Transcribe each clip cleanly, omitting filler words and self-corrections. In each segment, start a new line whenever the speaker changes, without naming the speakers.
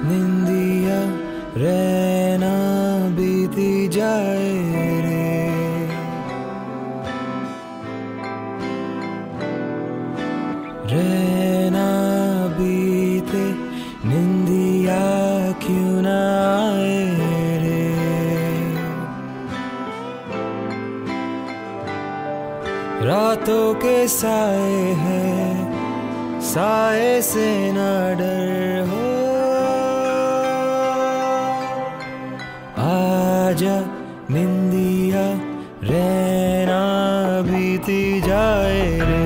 निंदिया रहना बीती जाए रे, रहना बीते निंदिया क्यों ना आए रे। रातों के साए हैं, साए से ना डर हो, आजा निंदिया रहना बीती जाए रे।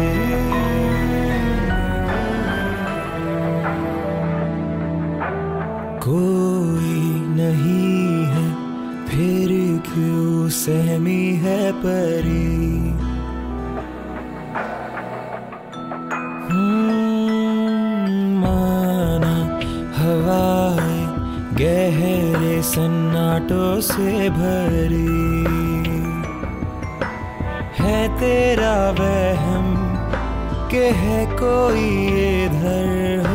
कोई नहीं है फिर क्यों सहमी है परी, माना हवाएं गहरे सन्नाटों से भरी है, तेरा वहम के है कोई इधर